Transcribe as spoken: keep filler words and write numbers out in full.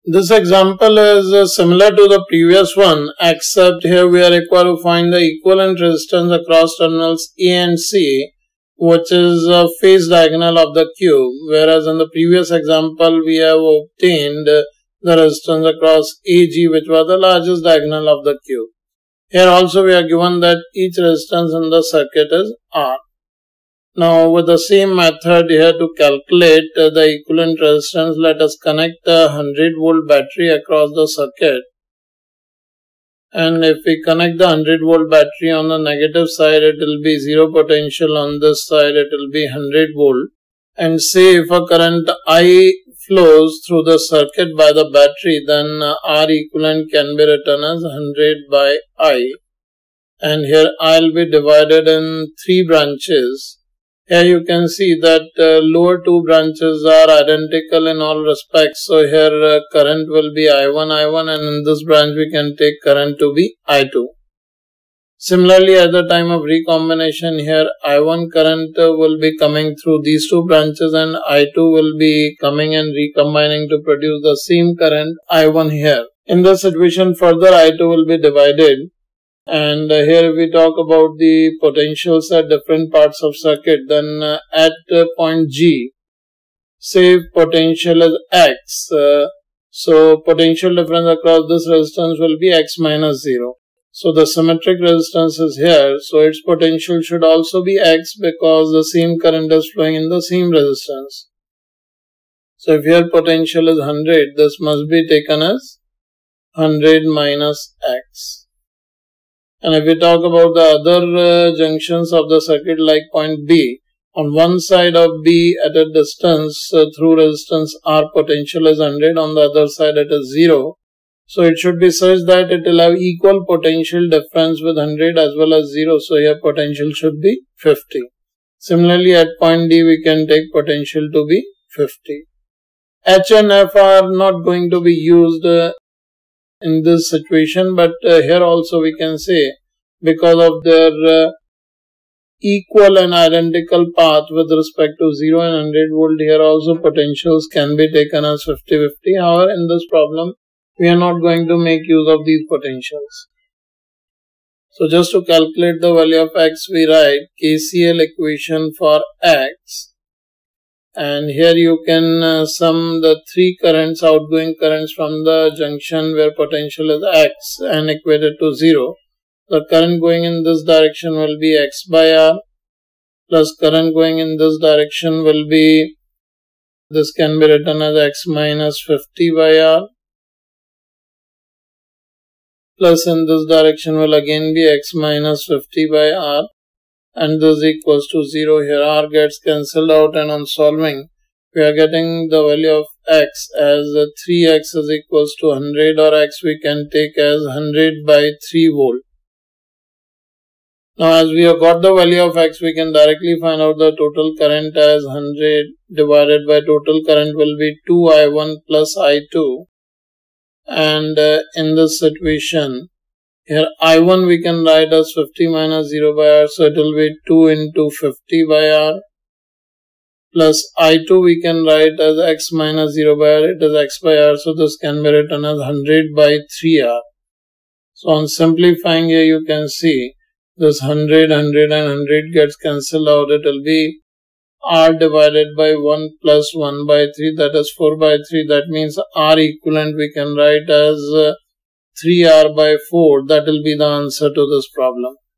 This example is uh, similar to the previous one, except here we are required to find the equivalent resistance across terminals A and C, which is a phase diagonal of the cube, whereas in the previous example we have obtained uh, the resistance across A G, which was the largest diagonal of the cube. Here also we are given that each resistance in the circuit is R. Now with the same method here to calculate uh, the equivalent resistance, let us connect a one hundred volt battery across the circuit. And if we connect the one hundred volt battery on the negative side, it will be zero potential. On this side it will be one hundred volt. And say if a current I flows through the circuit by the battery, then uh, R equivalent can be written as one hundred by I. And here I will be divided in three branches. Here you can see that uh, lower two branches are identical in all respects. So here uh, current will be I one, I one, and in this branch we can take current to be I two. Similarly, at the time of recombination, here I one current uh, will be coming through these two branches and I two will be coming and recombining to produce the same current I one here. In this situation, further I two will be divided. And uh, here if we talk about the potentials at different parts of circuit, then uh, at uh, point G, say potential is X, uh, so potential difference across this resistance will be X minus zero. So the symmetric resistance is here, so its potential should also be X because the same current is flowing in the same resistance. So if here potential is one hundred, this must be taken as one hundred minus X. And if we talk about the other uh, junctions of the circuit like point B, on one side of B at a distance uh, through resistance R potential is one hundred, on the other side it is zero. So it should be such that it will have equal potential difference with one hundred as well as zero. So here potential should be fifty. Similarly at point D we can take potential to be fifty. H and F are not going to be used uh, in this situation, but uh, here also we can say because of their uh, equal and identical path with respect to zero and one hundred volt, here also potentials can be taken as fifty fifty. However, in this problem we are not going to make use of these potentials. So just to calculate the value of X, we write K C L equation for X. And here you can uh, sum the three currents, outgoing currents from the junction where potential is X and equate it to zero. The current going in this direction will be X by R, plus current going in this direction will be, this can be written as X minus fifty by R, plus in this direction will again be X minus fifty by R. And this equals to zero. Here R gets cancelled out, and on solving we are getting the value of X as three X is equals to one hundred, or X we can take as one hundred by three volt. Now as we have got the value of X, we can directly find out the total current as one hundred divided by total current will be two I one plus I two. And uh, in this situation, here I one we can write as fifty minus zero by R, so it will be two into fifty by R, plus I two we can write as X minus zero by R, it is X by R, so this can be written as one hundred by three R. So on simplifying here you can see this one hundred, one hundred and one hundred gets cancelled out, it will be R divided by one plus one by three, that is four by three, that means R equivalent we can write as uh, three R by four. That will be the answer to this problem.